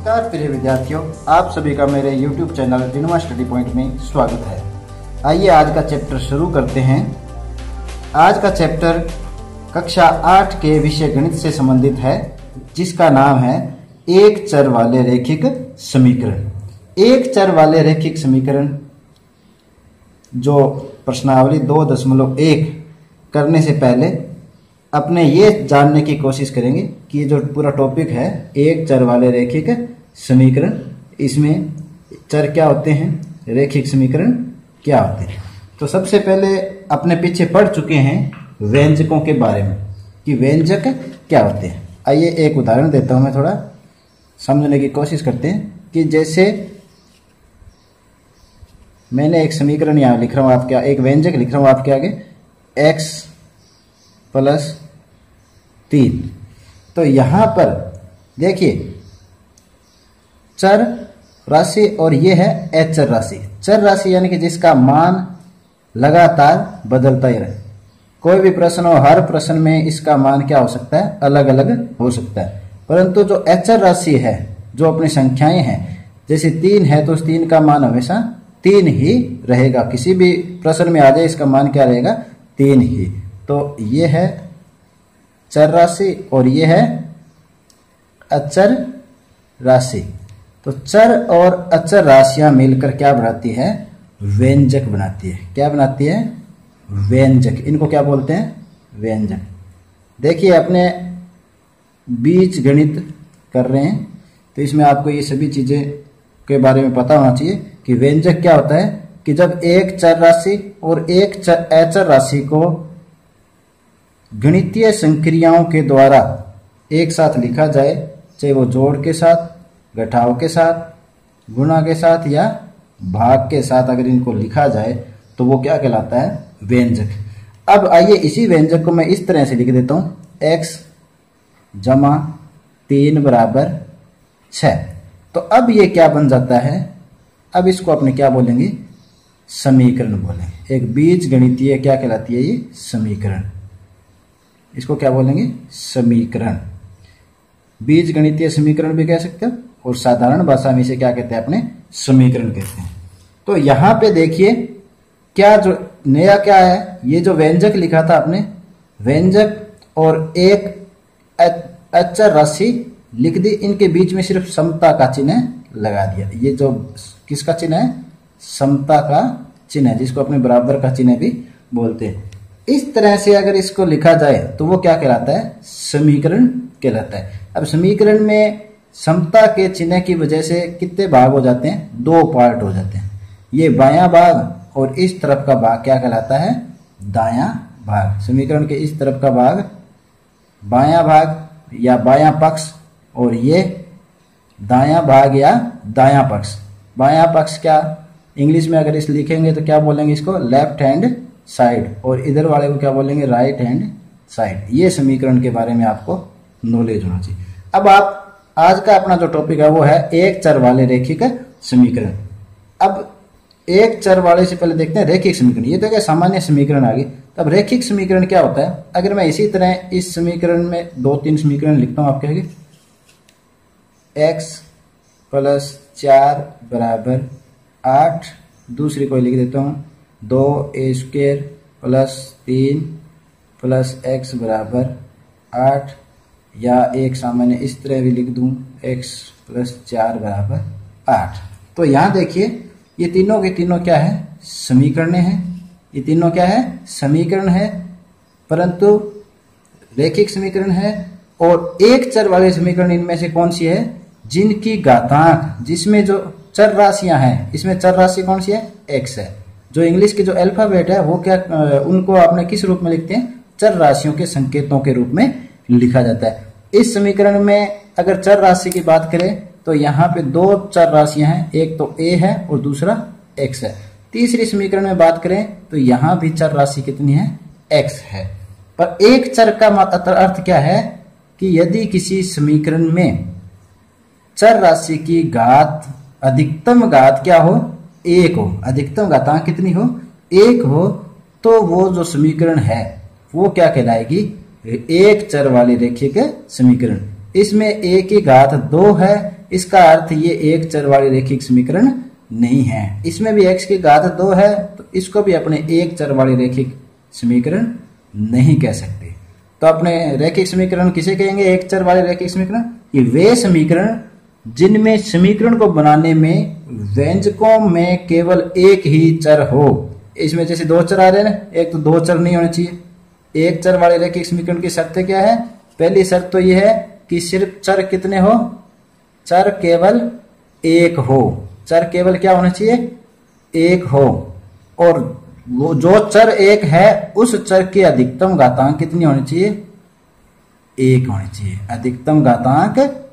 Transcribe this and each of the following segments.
नमस्कार प्रिय विद्यार्थियों, आप सभी का मेरे YouTube channel Dinova study point में स्वागत है। आइए आज का चैप्टर शुरू करते हैं। आज का चैप्टर कक्षा 8 के विषय गणित से संबंधित है, जिसका नाम है एक चर वाले रैखिक समीकरण। एक चर वाले रैखिक समीकरण जो प्रश्नावली 2.1 करने से पहले अपने ये जानने की कोशिश करेंगे कि जो पूरा टॉपिक है एक चर वाले रैखिक समीकरण, इसमें चर क्या होते हैं, रैखिक समीकरण क्या होते हैं। तो सबसे पहले अपने पीछे पढ़ चुके हैं व्यंजकों के बारे में कि व्यंजक क्या होते हैं। आइए एक उदाहरण देता हूं, मैं थोड़ा समझने की कोशिश करते हैं कि जैसे मैंने एक समीकरण यहाँ लिख रहा हूँ आपके, एक व्यंजक लिख रहा हूँ आपके आगे, x + 3। तो यहां पर देखिए चर राशि और ये है अचर राशि। चर राशि यानी कि जिसका मान लगातार बदलता ही रहे। कोई भी प्रश्न हो, हर प्रश्न में इसका मान क्या हो सकता है, अलग अलग हो सकता है। परंतु जो अचर राशि है, जो अपनी संख्याएं हैं, जैसे 3 है तो उस 3 का मान हमेशा 3 ही रहेगा। किसी भी प्रश्न में आ जाए इसका मान क्या रहेगा, 3 ही। तो ये है चर राशि और ये है अचर राशि। तो चर और अचर राशियां मिलकर क्या बनाती है, व्यंजक बनाती है। क्या बनाती है, व्यंजक। इनको क्या बोलते हैं, व्यंजक। देखिए अपने बीज गणित कर रहे हैं तो इसमें आपको ये सभी चीजें के बारे में पता होना चाहिए कि व्यंजक क्या होता है। कि जब एक चर राशि और एक अचर राशि को गणितीय संक्रियाओं के द्वारा एक साथ लिखा जाए, चाहे वो जोड़ के साथ, घटाव के साथ, गुणा के साथ या भाग के साथ अगर इनको लिखा जाए तो वो क्या कहलाता है, व्यंजक। अब आइए इसी व्यंजक को मैं इस तरह से लिख देता हूं, x + 3 = 6। तो अब ये क्या बन जाता है, अब इसको अपने क्या बोलेंगे, समीकरण बोलेंगे। एक बीज गणितीय क्या कहलाती है, ये समीकरण। इसको क्या बोलेंगे, समीकरण। बीज गणितीय समीकरण भी कह सकते हो और साधारण भाषा में इसे क्या कहते हैं, अपने समीकरण कहते हैं। तो यहां पे देखिए क्या जो नया क्या है, ये जो व्यंजक लिखा था आपने, व्यंजक और एक अचर राशि लिख दी, इनके बीच में सिर्फ समता का चिन्ह लगा दिया। ये जो किसका चिन्ह है, समता का चिन्ह है, जिसको अपने बराबर का चिन्ह भी बोलते हैं। इस तरह से अगर इसको लिखा जाए तो वो क्या कहलाता है, समीकरण कहलाता है। अब समीकरण में समता के चिन्ह की वजह से कितने भाग हो जाते हैं, 2 पार्ट हो जाते हैं। ये बायां भाग और इस तरफ का भाग क्या कहलाता है, दायां भाग। समीकरण के इस तरफ का भाग बायां भाग या बायां पक्ष, और ये दायां भाग या दायां पक्ष। बायां पक्ष क्या, इंग्लिश में अगर इस लिखेंगे तो क्या बोलेंगे, इसको लेफ्ट हैंड साइड, और इधर वाले को क्या बोलेंगे, राइट हैंड साइड। ये समीकरण के बारे में आपको नॉलेज होना चाहिए। अब आप आज का अपना जो टॉपिक है वो है एक चर वाले रैखिक समीकरण। अब एक चर वाले से पहले देखते हैं रैखिक समीकरण। ये तो क्या सामान्य समीकरण आ गई। तब रैखिक समीकरण क्या होता है, अगर मैं इसी तरह इस समीकरण में 2-3 समीकरण लिखता हूं आपके आगे, x + 4 = 8, दूसरी को लिख देता हूं 2a² + 3 + x = 8, या एक सामान्य इस तरह भी लिख दूं, x + 4 = 8। तो यहां देखिए ये तीनों के तीनों क्या है, समीकरण है। ये तीनों क्या है, समीकरण है, परंतु रैखिक समीकरण है। और एक चर वाले समीकरण इनमें से कौन सी है, जिनकी घातांक, जिसमें जो चर राशियां हैं, इसमें चर राशि कौन सी है, x है। जो इंग्लिश की जो अल्फाबेट है वो क्या, उनको आपने किस रूप में लिखते हैं, चर राशियों के संकेतों के रूप में लिखा जाता है। इस समीकरण में अगर चर राशि की बात करें तो यहाँ पे 2 चर राशियां हैं, एक तो a है और दूसरा x है। तीसरी समीकरण में बात करें तो यहाँ भी चर राशि कितनी है, x है। पर एक चर का अर्थ क्या है कि यदि किसी समीकरण में चर राशि की घात, अधिकतम घात क्या हो, 1 हो, अधिकतम घातांक कितनी हो, 1 हो, तो वो जो समीकरण है वो क्या कहलाएगी, एक चर वाली रैखिक समीकरण। इसमें a की घात 2 है इसका अर्थ ये एक चर वाली रैखिक समीकरण नहीं है। इसमें भी x की घात 2 है तो इसको भी अपने एक चर वाली रैखिक समीकरण नहीं कह सकते। तो अपने रैखिक समीकरण किसे कहेंगे? एक चर वाले रैखिक समीकरण। ये वे समीकरण जिनमें समीकरण को बनाने में व्यंजकों में केवल एक ही चर हो। इसमें जैसे दो चर आ रहे हैं ना, एक तो दो चर नहीं होने चाहिए। एक चर वाले रैखिक समीकरण की शर्तें क्या है? पहली शर्त तो यह है कि सिर्फ चर कितने हो? चर केवल एक हो। चर केवल क्या होना चाहिए? एक हो। और वो जो चर एक है उस चर की अधिकतम घातांक कितनी होनी चाहिए? एक होनी चाहिए। अधिकतम घातांक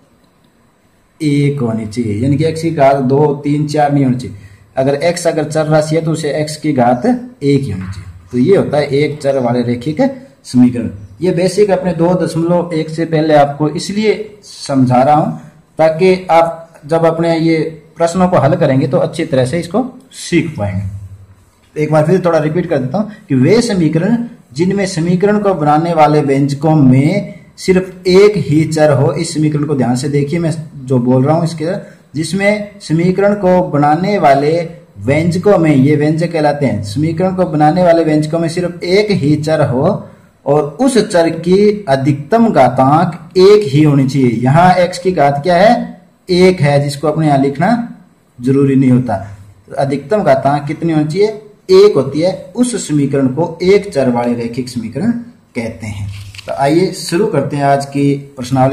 एक होनी चाहिए, यानी कि x की घात 2, 3, 4 नहीं होनी चाहिए। अगर x अगर चर राशि है तो उसे x की घात एक ही होनी चाहिए। तो ये होता है एक चर वाले रैखिक समीकरण। ये बेसिक अपने 2.1 से पहले आपको इसलिए समझा रहा हूं ताकि आप जब अपने ये प्रश्नों को हल करेंगे तो अच्छी तरह से इसको सीख पाएंगे। एक बार फिर थोड़ा रिपीट कर देता हूं कि वे समीकरण जिनमें समीकरण को बनाने वाले व्यंजकों में सिर्फ एक ही चर हो। इस समीकरण को ध्यान से देखिए, मैं जो बोल रहा हूं इसके, जिसमें समीकरण को बनाने वाले व्यंजकों में, ये व्यंजक कहलाते हैं, समीकरण को बनाने वाले व्यंजकों में सिर्फ एक ही चर हो और उस चर की अधिकतम घातांक एक ही होनी चाहिए। यहाँ x की घात क्या है? एक है, जिसको अपने यहाँ लिखना जरूरी नहीं होता। तो अधिकतम घातांक कितनी होनी चाहिए? एक होती है। उस समीकरण को एक चर वाले रैखिक समीकरण कहते हैं। तो आइए शुरू करते हैं आज की प्रश्नावली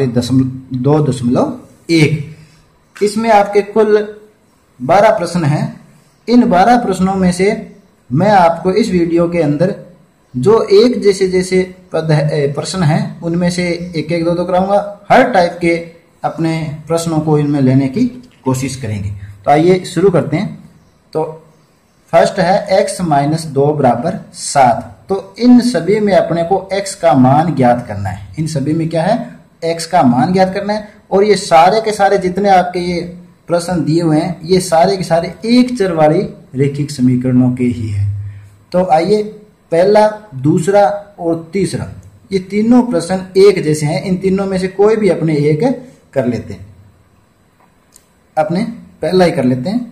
2.1। इसमें आपके कुल 12 प्रश्न हैं। इन 12 प्रश्नों में से मैं आपको इस वीडियो के अंदर जो एक जैसे प्रश्न हैं उनमें से एक एक दो कराऊंगा। हर टाइप के अपने प्रश्नों को इनमें लेने की कोशिश करेंगे। तो आइए शुरू करते हैं। तो फर्स्ट है x - 2 = 7। तो इन सभी में अपने को x का मान ज्ञात करना है। इन सभी में क्या है? x का मान ज्ञात करना है। और ये सारे के सारे जितने आपके ये प्रश्न दिए हुए हैं ये सारे के सारे एक चर वाली रैखिक समीकरणों के ही है। तो आइए पहला, दूसरा और तीसरा ये तीनों प्रश्न एक जैसे हैं। इन तीनों में से कोई भी अपने एक कर लेते हैं। अपने पहला ही कर लेते हैं।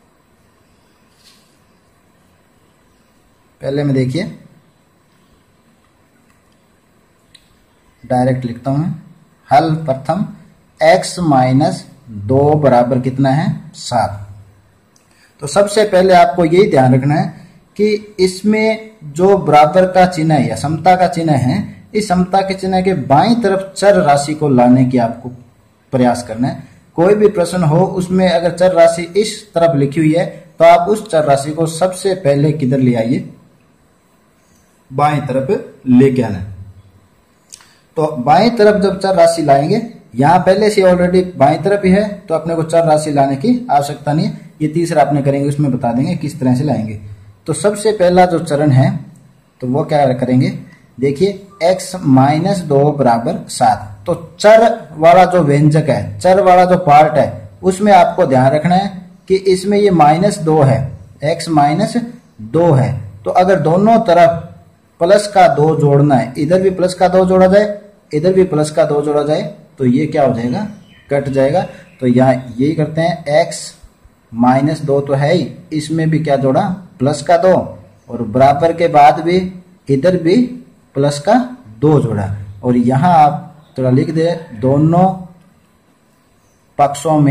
पहले में देखिए, डायरेक्ट लिखता हूं। हल प्रथम x - 2 बराबर कितना है? 7। तो सबसे पहले आपको यही ध्यान रखना है कि इसमें जो बराबर का चिन्ह है या समता का चिन्ह है, इस समता के चिन्ह के बाईं तरफ चर राशि को लाने की आपको प्रयास करना है। कोई भी प्रश्न हो उसमें अगर चर राशि इस तरफ लिखी हुई है तो आप उस चर राशि को सबसे पहले किधर ले आइए? बाईं तरफ लेके आना। तो बाईं तरफ जब चर राशि लाएंगे, यहां पहले से ऑलरेडी बाईं तरफ ही है तो अपने को चर राशि लाने की आवश्यकता नहीं है। ये तीसरा अपने करेंगे, उसमें बता देंगे किस तरह से लाएंगे। तो सबसे पहला जो चरण है तो वो क्या करेंगे? देखिए x - 2 = 7। तो चर वाला जो व्यंजक है, चर वाला जो पार्ट है, उसमें आपको ध्यान रखना है कि इसमें ये -2 है, x - 2 है। तो अगर दोनों तरफ प्लस का 2 जोड़ना है, इधर भी प्लस का 2 जोड़ा जाए, इधर भी प्लस का 2 जोड़ा जाए, तो ये क्या हो जाएगा? कट जाएगा। तो यहाँ यही करते हैं, x - 2 तो है ही, इसमें भी क्या जोड़ा? प्लस का 2, और बराबर के बाद भी इधर भी प्लस का 2 जोड़ा। और यहां आप थोड़ा लिख दे, दोनों पक्षों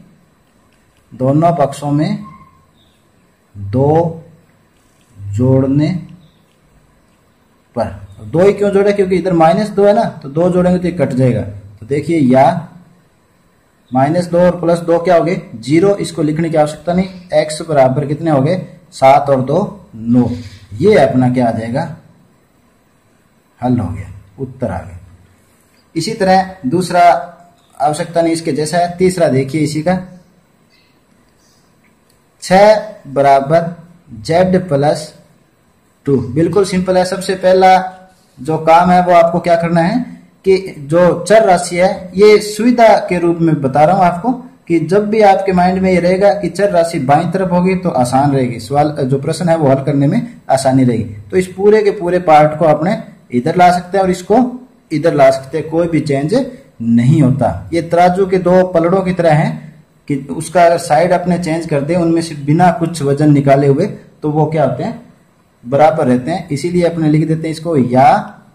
में 2 जोड़ने पर। 2 ही क्यों जोड़े? क्योंकि इधर -2 है ना, तो 2 जोड़ेंगे तो ये कट जाएगा। तो देखिए, या -2 और +2 क्या हो गए? 0। इसको लिखने की आवश्यकता नहीं। x बराबर कितने हो गए? 7 और 2 9। ये अपना क्या आ जाएगा? हल हो गया, उत्तर आ गया। इसी तरह दूसरा आवश्यकता नहीं, इसके जैसा है। तीसरा देखिए इसी का, 6 = z + 2। बिल्कुल सिंपल है। सबसे पहला जो काम है वो आपको क्या करना है कि जो चर राशि है, ये सुविधा के रूप में बता रहा हूं आपको कि जब भी आपके माइंड में ये रहेगा कि चर राशि बाईं तरफ होगी तो आसान रहेगी, सवाल जो प्रश्न है वो हल करने में आसानी रहेगी। तो इस पूरे के पूरे पार्ट को आपने इधर ला सकते हैं और इसको इधर ला सकते हैं, कोई भी चेंज नहीं होता। ये तराजू के दो पलड़ों की तरह है कि उसका साइड अपने चेंज कर दे, उनमें से बिना कुछ वजन निकाले हुए, तो वो क्या होते हैं, बराबर रहते हैं। इसीलिए अपने लिख देते हैं इसको, या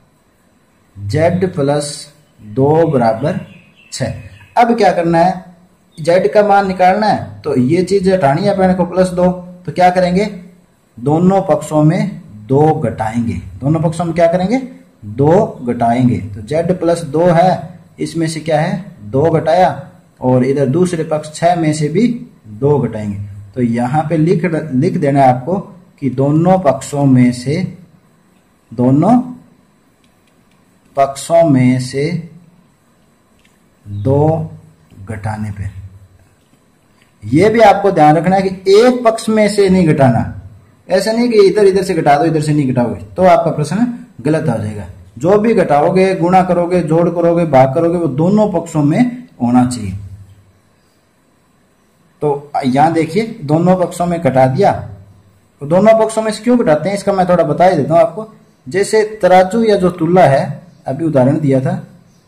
z प्लस 2 बराबर 6। अब क्या करना है, z का मान निकालना है, तो ये चीज हटानी है अपने को प्लस 2, तो क्या करेंगे, दोनों पक्षों में 2 घटाएंगे। दोनों पक्षों में क्या करेंगे, 2 घटाएंगे। तो z प्लस 2 है, इसमें से क्या है 2 घटाया, और इधर दूसरे पक्ष 6 में से भी 2 घटाएंगे। तो यहाँ पे लिख देना है आपको कि दोनों पक्षों में से 2 घटाने पे, ये भी आपको ध्यान रखना है कि एक पक्ष में से नहीं घटाना। ऐसा नहीं कि इधर से घटा दो, इधर से नहीं घटाओगे तो आपका प्रश्न गलत आ जाएगा। जो भी घटाओगे, गुणा करोगे, जोड़ करोगे, भाग करोगे, वो दोनों पक्षों में होना चाहिए। तो यहां देखिए दोनों पक्षों में घटा दिया। तो दोनों पक्षों में से क्यों घटाते हैं इसका मैं थोड़ा बता ही देता हूं आपको। जैसे तराजू या जो तुला है, अभी उदाहरण दिया था,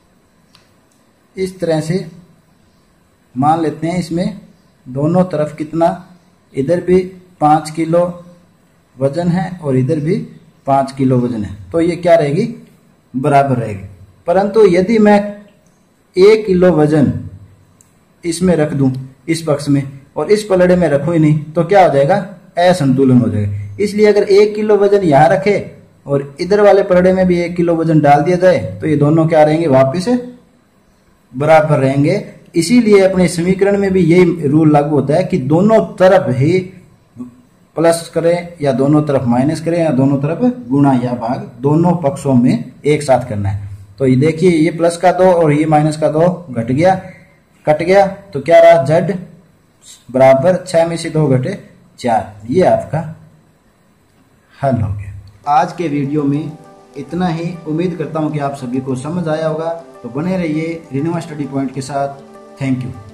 इस तरह से मान लेते हैं, इसमें दोनों तरफ कितना, इधर भी 5 किलो वजन है और इधर भी 5 किलो वजन है, तो ये क्या रहेगी, बराबर रहेगी। परंतु यदि मैं 1 किलो वजन इसमें रख दूं, इस पक्ष में, और इस पलड़े में रखूं ही नहीं, तो क्या हो जाएगा, असंतुलन हो जाएगा। इसलिए अगर 1 किलो वजन यहां रखे और इधर वाले पलड़े में भी 1 किलो वजन डाल दिया जाए, तो ये दोनों क्या रहेंगे, वापिस बराबर रहेंगे। इसीलिए अपने समीकरण में भी यही रूल लागू होता है कि दोनों तरफ ही प्लस करें या दोनों तरफ माइनस करें या दोनों तरफ गुणा या भाग, दोनों पक्षों में एक साथ करना है। तो ये देखिए, ये प्लस का 2 और ये माइनस का 2 घट गया, कट गया, तो क्या रहा, z बराबर 6 में से 2 घटे 4। ये आपका हल हो गया। आज के वीडियो में इतना ही। उम्मीद करता हूं कि आप सभी को समझ आया होगा। तो बने रहिए रिन्यू स्टडी पॉइंट के साथ। Thank you.